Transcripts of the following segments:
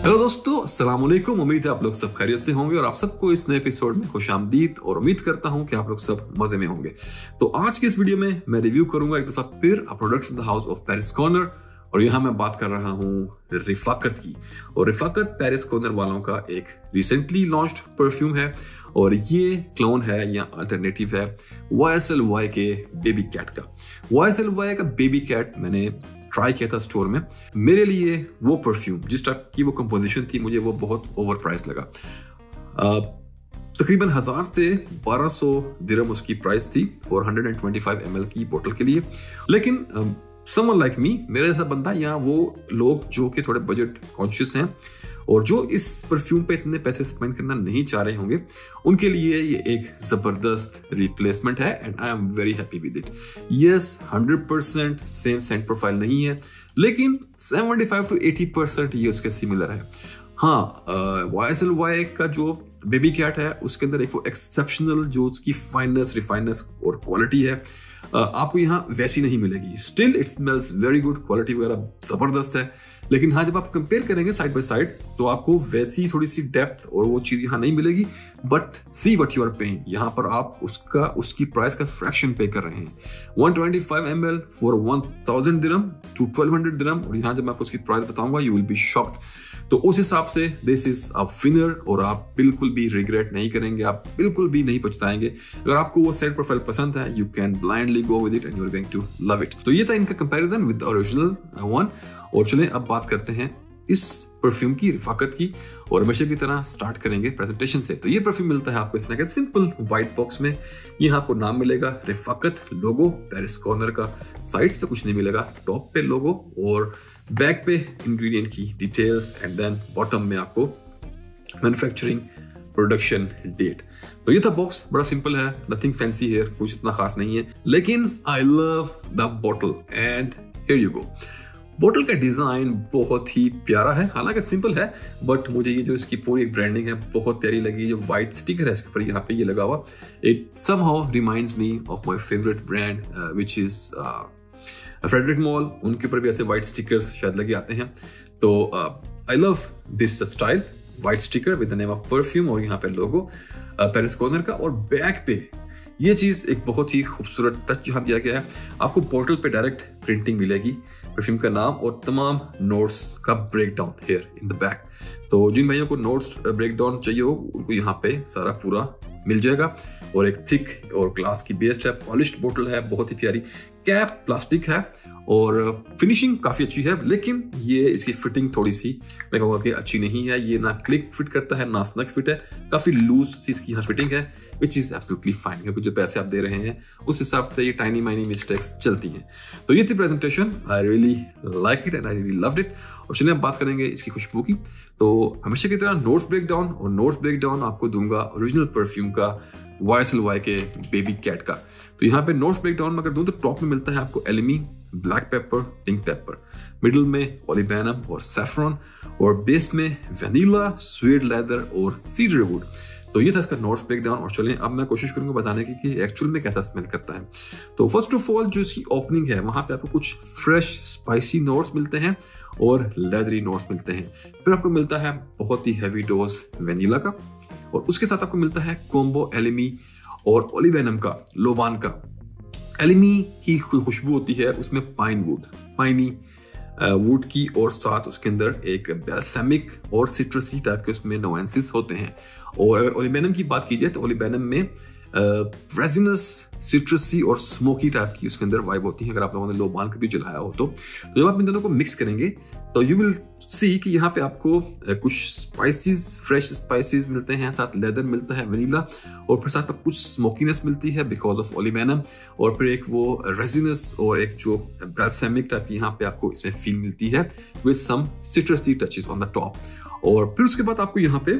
Hello दोस्तों, अस्सलाम वालेकुम। उम्मीद है आप लोग सब खैरियत से होंगे और आप सबको इस नए एपिसोड में खुशामदीद और उम्मीद करता हूं कि आप लोग सब मजे में होंगे। तो आज की इस वीडियो में मैं रिव्यू करूंगा एक दफा फिर a product from the house of Paris Corner और यहाँ मैं बात कर रहा हूँ रिफाकत की। और रिफाकत पेरिस कॉर्नर वालों का एक रिसेंटली लॉन्च्ड परफ्यूम है और ये क्लोन है या अल्टरनेटिव है YSLY के बेबी कैट का। YSLY का बेबी कैट मैंने ट्राई किया था स्टोर में। मेरे लिए वो परफ्यूम जिस टाइप की वो कंपोजिशन थी मुझे वो बहुत ओवर प्राइस लगा। तकरीबन 1000 से 1200 दिरहम उसकी प्राइस थी 425 ml की बोतल के लिए। लेकिन समवन लाइक मी, मेरे जैसा बंदा या वो लोग जो कि थोड़े बजट कॉन्शियस हैं और जो इस परफ्यूम पे इतने पैसे स्पेंड करना नहीं चाह रहे होंगे, उनके लिए ये एक जबरदस्त रिप्लेसमेंट है and I am very happy with it. Yes, 100% same scent profile नहीं है, लेकिन 75 to 80% ये उसके सिमिलर है। हाँ, YSLY का जो बेबी कैट है उसके अंदर एक वो एक्सेप्शनल जो उसकी फाइननेस, रिफाइननेस और क्वालिटी है आपको यहाँ वैसी नहीं मिलेगी। Still it smells very good, quality वगैरह जबरदस्त है। लेकिन हाँ, जब आप कंपेयर करेंगे साइड बाय साइड तो आपको वैसी थोड़ी सी डेप्थ और वो चीज यहाँ नहीं मिलेगी। But see what you are paying, यहाँ पर आप उसकी प्राइस का फ्रैक्शन पे कर रहे हैं। 125 ml फॉर 1000 दिरहम to 1200 दिरहम। और यहाँ जब मैं आपको उसकी प्राइस बताऊंगा यू विल बी शॉक्ड। तो उस हिसाब से दिस इज अ विनर और आप बिल्कुल भी रिग्रेट नहीं करेंगे, आप बिल्कुल भी नहीं पछताएंगे। अगर आपको वो सेंट प्रोफाइल पसंद है you can blindly go with it and you are going to love it. तो ये था इनका comparison with the original one. और चलें अब बात करते हैं इस परफ्यूम की, रिफाकत की। और हमेशा की तरह स्टार्ट करेंगे प्रेजेंटेशन से। तो ये परफ्यूम मिलता है आपको इस तरह के सिंपल व्हाइट बॉक्स में। यहाँ आपको नाम मिलेगा रिफाकत, लोगो पेरिस कॉर्नर का, साइड्स पे कुछ नहीं मिलेगा, टॉप पे लोगो और बैक पे इंग्रेडिएंट की डिटेल्स एंड देन बॉटम में आपको मैन्युफैक्चरिंग प्रोडक्शन डेट। तो ये था बॉक्स, बड़ा सिंपल है, नथिंग फैंसी है, कुछ इतना खास नहीं है। लेकिन I love the bottle and here you go. बोतल का डिजाइन बहुत ही प्यारा है, हालांकि सिंपल है, बट मुझे ये जो इसकी पूरी ब्रांडिंग है बहुत प्यारी लगी। जो व्हाइट स्टिकर है इसके ऊपर यहाँ पे ये लगा हुआ, it somehow reminds me of my favourite brand which is Frederic Malle. उनके ऊपर भी ऐसे व्हाइट स्टिकर्स शायद लगे आते हैं। तो I love this style, white sticker with the name of perfume और यहाँ पे लोगो पेरिस कॉर्नर का। और बैक पे ये चीज एक बहुत ही खूबसूरत टच यहाँ दिया गया है। आपको बोतल पे डायरेक्ट प्रिंटिंग मिलेगी, परफ्यूम का नाम और तमाम नोट्स का breakdown here in the back. तो जिन भाइयों को नोट्स ब्रेकडाउन चाहिए हो उनको यहाँ पे सारा पूरा मिल जाएगा। और एक थिक और ग्लास की बेस्ड है, पॉलिश्ड बोतल है, बहुत ही प्यारी। कैप प्लास्टिक है और फिनिशिंग काफी अच्छी है, लेकिन ये इसकी फिटिंग थोड़ी सी मैं कहूँगा कि अच्छी नहीं है। ये ना क्लिक फिट करता है ना स्नग फिट है, काफी लूज सी इसकी यहाँ फिटिंग है, विच इज एब्सोल्युटली फाइन, क्योंकि जो पैसे आप दे रहे हैं उस हिसाब से ये टाइनी माइनी मिस्टेक्स चलती हैं। तो ये थी presentation, I really like it and I really loved it. और चलिए अब बात करेंगे इसकी खुशबू की। तो हमेशा की तरह नोट्स ब्रेकडाउन, और नोट्स ब्रेकडाउन आपको दूंगा ओरिजिनल परफ्यूम का YSLY के बेबी कैट का। तो यहाँ पे नोट्स ब्रेकडाउन में अगर दूं तो टॉप में मिलता है आपको elemi, black pepper, pink pepper, middle में ओलिबैनम और सैफरॉन, और बेस में वैनिला, स्वीड लेदर और सीडर वुड। तो ये था इसका नोट्स ब्रेकडाउन। और चलें अब मैं कोशिश करूंगा बताने की कि एक्चुअल में कैसा स्मेल करता है। तो फर्स्ट ऑफ ऑल जो इसकी ओपनिंग है वहां पे आपको कुछ फ्रेश स्पाइसी नोट्स मिलते हैं और लेदरी नोट्स मिलते हैं। फिर आपको मिलता है बहुत ही हैवी डोज वैनिला का, और उसके साथ आपको मिलता है कॉम्बो एलिमी और ओलिबैनम का, लोबान का। एलिमी की खुशबू होती है उसमें पाइनी वुड की, और साथ उसके अंदर एक बैल्सामिक और सिट्रसी टाइप के उसमें नुआंसेस होते हैं। और अगर ओलिबैनम की बात की जाए तो ओलिबैनम में रेजिनस, सिट्रसी और स्मोकी टाइप की उसके अंदर वाइब होती है। अगर आप लोगों ने लोबान कभी जलाया हो तो जब आप इन दोनों को मिक्स करेंगे तो यू विल सी कि यहाँ पे आपको कुछ स्पाइसेस, फ्रेश स्पाइसेस मिलते हैं, साथ लेदर मिलता है वनीला, और फिर साथ कुछ स्मोकीनेस मिलती है बिकॉज ऑफ ओलिबैनम, और फिर एक वो रेजिनस और एक जो बैल्सामिक टाइप की यहाँ पे आपको इसमें फील मिलती है with some citrusy touches on the top. और फिर उसके बाद आपको यहाँ पे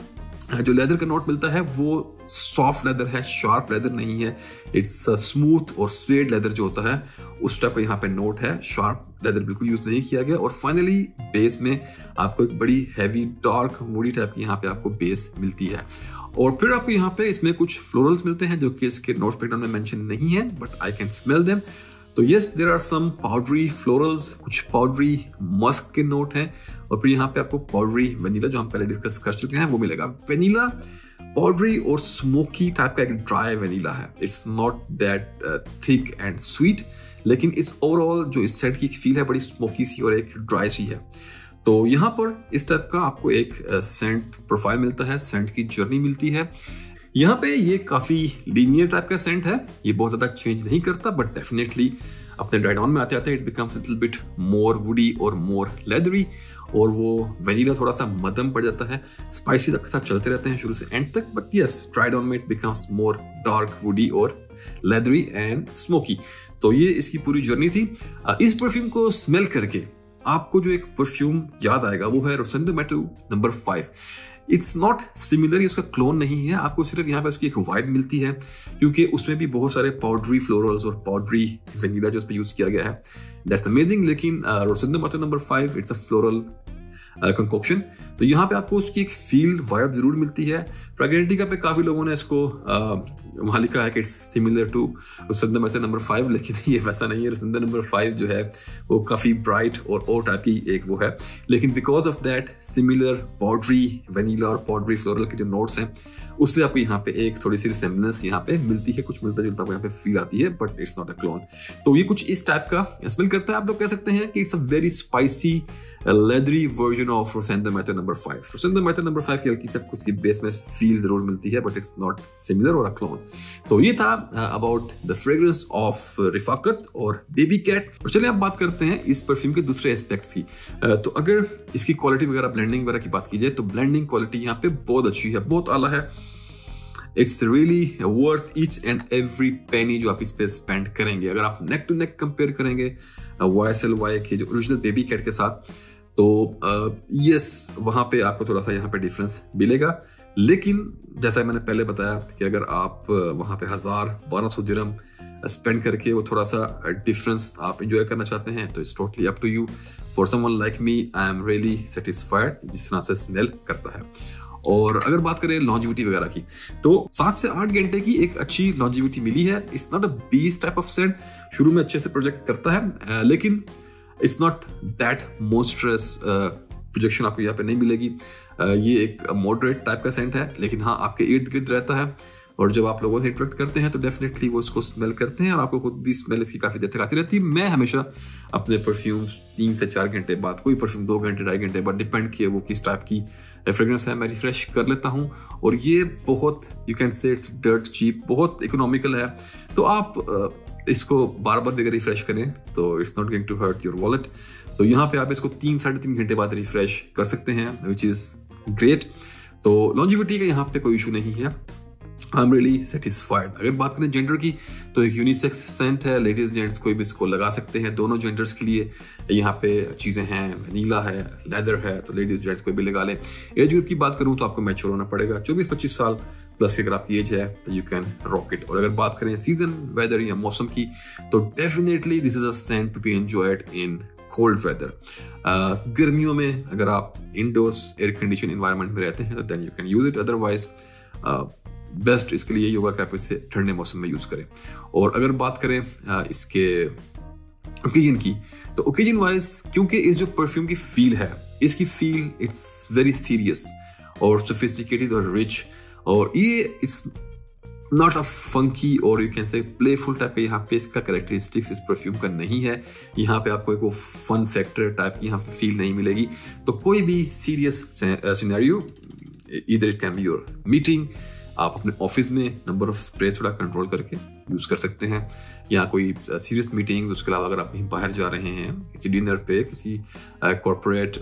जो लेदर का नोट मिलता है वो सॉफ्ट लेदर है, शार्प लेदर नहीं है। इट्स स्मूथ और स्वेड लेदर जो होता है उस टाइप का यहाँ पे नोट है, शार्प लेदर बिल्कुल यूज नहीं किया गया। और फाइनली बेस में आपको एक बड़ी हैवी डार्क वुडी टाइप की यहाँ पे आपको बेस मिलती है। और फिर आपको यहाँ पे इसमें कुछ फ्लोरल्स मिलते हैं जो कि इसके नोट ब्रेकडाउन में मेंशन नहीं है, but I can smell them. तो yes, there are some powdery florals, कुछ पाउडरी मस्क के नोट हैं, और फिर यहाँ पे आपको पाउडरी वेनिला जो हम पहले डिस्कस कर चुके हैं वो मिलेगा। वेनिला पाउडरी और स्मोकी टाइप का एक ड्राई वेनिला है। It's not that thick and sweet, लेकिन इस ओवरऑल जो इस सेट की फील है बड़ी स्मोकी सी और एक ड्राई सी है। तो यहाँ पर इस टाइप का आपको एक सेंट प्रोफाइल मिलता है, सेंट की जर्नी मिलती है। यहाँ पे ये काफी लीनियर टाइप का सेंट है, ये बहुत ज्यादा चेंज नहीं करता, बट डेफिनेटली अपने ड्राई डाउन में आते आते it becomes little bit more woody और मोर लेदरी, और वो वेनिला थोड़ा सा मध्यम पड़ जाता है। स्पाइसी तक साथ चलते रहते हैं शुरू से एंड तक, बट यस, ड्राई डाउन में it becomes more dark woody और लेदरी एंड स्मोकी। तो ये इसकी पूरी जर्नी थी। इस परफ्यूम को स्मेल करके आपको जो एक परफ्यूम याद आएगा वो है Rosendo Mateu number 5। It's not similar, इसका क्लोन नहीं है, आपको सिर्फ यहाँ पे उसकी एक वाइब मिलती है, क्योंकि उसमें भी बहुत सारे पाउडरी फ्लोरल्स और पाउडरी वेनिला जो उस पर यूज किया गया है। That's amazing. लेकिन Rosendo Mateu number 5 it's a floral concoction, तो यहाँ पे आपको उसकी एक फील वाइब जरूर मिलती है। फ्रेग्रेंटिका पे काफी लोगों ने इसको वहां लिखा है कि it's similar to Rosendo Mateu number 5, लेकिन ये वैसा नहीं है। रोसेंडो नंबर 5 जो है वो काफी ब्राइट और टाइप की एक वो है, लेकिन because of that similar powdery vanilla और पाउडरी फ्लोरल के जो नोट्स हैं उससे आपको यहाँ पे एक थोड़ी सी रिसेम्बलेंस यहाँ पे मिलती है, कुछ मिलता जुलता यहाँ पे फील आती है, but it's not a clone. तो ये कुछ इस टाइप का स्मेल करता है। आप लोग कह सकते हैं कि it's a very spicy leathery version of Rosendo Mateu number 5। Rosendo Mateu number 5 की हल्की से कुछ की बेस में फील जरूर मिलती है, बट इट्स नॉट सिमिलर और अ क्लोन। तो ये था about the fragrance of Rifaqat और बेबी कैट। और चलिए अब बात करते हैं इस परफ्यूम के दूसरे एस्पेक्ट्स की। तो अगर इसकी क्वालिटी वगैरह, ब्लेंडिंग वगैरह की बात की जाए तो ब्लेंडिंग क्वालिटी यहाँ पे बहुत अच्छी है, बहुत आला है। It's really worth each and every penny जो आप इस पे स्पेंड करेंगे। अगर आप नेक टू नेक कंपेयर करेंगे YSL के जो ओरिजिनल बेबी कैट के साथ, तो यस, वहां पे आपको थोड़ा सा यहाँ पे डिफरेंस मिलेगा। लेकिन जैसा मैंने पहले बताया कि अगर आप वहां पे 1000-1200 दिरहम स्पेंड करके वो थोड़ा सा डिफरेंस आप एंजॉय करना चाहते हैं तो it's totally up to you. For someone like me, I am really satisfied जिस तरह से स्मेल करता है। और अगर बात करें लॉन्जिविटी वगैरह की, तो 7 से 8 घंटे की एक अच्छी लॉन्जिविटी मिली है। It's not a beast type of scent, शुरू में अच्छे से प्रोजेक्ट करता है, लेकिन it's not that monstrous projection आपको यहाँ पे नहीं मिलेगी। ये एक मॉडरेट टाइप का सेंट है, लेकिन हाँ आपके इर्द गिर्द रहता है, और जब आप लोगों से इंटरेक्ट करते हैं तो डेफिनेटली वो इसको स्मेल करते हैं और आपको खुद भी स्मेल इसकी काफी देर तक आती रहती है। मैं हमेशा अपने परफ्यूम 3 से 4 घंटे बाद, कोई परफ्यूम 2 घंटे 2.5 घंटे बाद, डिपेंड किए वो किस टाइप की फ्रेग्रेंस है, मैं रिफ्रेश कर लेता हूँ। और ये बहुत, you can say it's dirt cheap, बहुत इकोनॉमिकल है। तो आप इसको बार बार भी रिफ्रेश करें तो it's not going to hurt your wallet. तो यहाँ पे आप इसको 3-3.5 घंटे बाद रिफ्रेश कर सकते हैं, विच इज ग्रेट। तो लॉन्जिविटी का यहाँ पे कोई इशू नहीं है। I am really satisfied. अगर बात करें जेंडर की, तो एक यूनिसेक्स सेंट है, लेडीज जेंट्स कोई भी इसको लगा सकते हैं, दोनों जेंडर्स के लिए यहाँ पे चीजें हैं, वनीला है, लेदर है, तो लेडीज जेंट्स कोई भी लगा ले। एज ग्रुप की बात करूँ तो आपको मैच्योर होना पड़ेगा, 24-25 साल प्लस की अगर आपकी एज है तो यू कैन रॉक इट। और अगर बात करें सीजन, वेदर या मौसम की, तो definitely this is a scent to be enjoyed in cold weather. गर्मियों में अगर आप इंडोर्स एयर कंडीशन एनवायरनमेंट में रहते हैं तो then you can use it. Otherwise best इसके लिए योगा कैप इसे ठंडे मौसम में यूज करें। और अगर बात करें इसके ओकेजन की, तो ओकेजन वाइज, क्योंकि इस जो परफ्यूम की फील है, इसकी फील इट्स वेरी सीरियस और सोफिस्टिकेटेड और रिच, और ये इट्स नॉट अ फंकी और you can say playful type का यहाँ पे इसका कैरेक्टरिस्टिक्स इस परफ्यूम का नहीं है। यहाँ पे आपको एक वो फन फैक्टर टाइप की यहाँ पे फील नहीं मिलेगी। तो कोई भी serious scenario, either it can be your meeting, आप अपने ऑफिस में नंबर ऑफ स्प्रे थोड़ा कंट्रोल करके यूज कर सकते हैं, या कोई सीरियस मीटिंग्स, उसके अलावा अगर आप कहीं बाहर जा रहे हैं किसी डिनर पे, किसी कॉर्पोरेट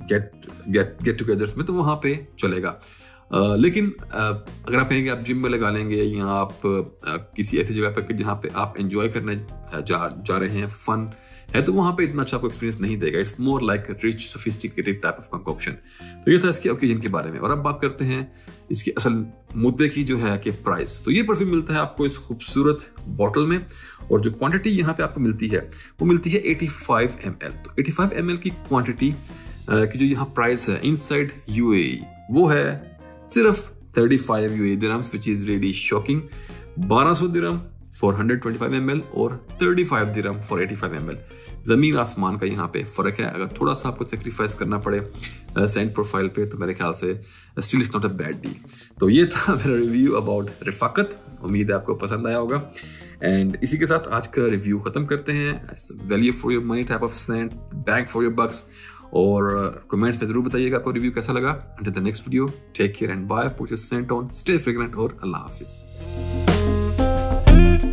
गेट टुगेदर्स में, तो वहाँ पे चलेगा। लेकिन अगर आप कहेंगे आप जिम में लगा लेंगे, या आप किसी ऐसी जगह पर जहाँ पे आप एंजॉय करने जा रहे हैं, फन है, तो वहां पे इतना अच्छा आपको एक्सपीरियंस नहीं देगा। It's more like rich sophisticated type of concoction. तो ये था इसके ओकेजन के बारे में। और अब बात करते हैं इसके असल मुद्दे की, जो है कि प्राइस। तो ये परफ्यूम मिलता है आपको इस खूबसूरत बॉटल में, और जो क्वांटिटी यहाँ पे आपको मिलती है वो मिलती है 85 ml। तो 85 ml की क्वांटिटी की जो यहाँ प्राइस है इनसाइड UAE वो है सिर्फ 35 UAE dirhams, which is really shocking. 1200 dirham for 125 ml और 35 दिरहम फॉर 85 ml। जमीन आसमान का यहाँ पे फर्क है। अगर थोड़ा सा आपको सेक्रीफाइस करना पड़े सेंट प्रोफाइल पे तो मेरे ख्याल से still it's not a bad deal. तो ये था मेरा रिव्यू अबाउट रफाकत। उम्मीद है आपको पसंद आया होगा। एंड इसी के साथ आज का रिव्यू खत्म करते हैं। Value for your money type of scent, bang for your bucks. और कमेंट्स में जरूर बताइएगा आपको रिव्यू कैसा लगा। Until the next video, take care and bye, put your scent on, stay fragrant और अल्लाह हाफिज।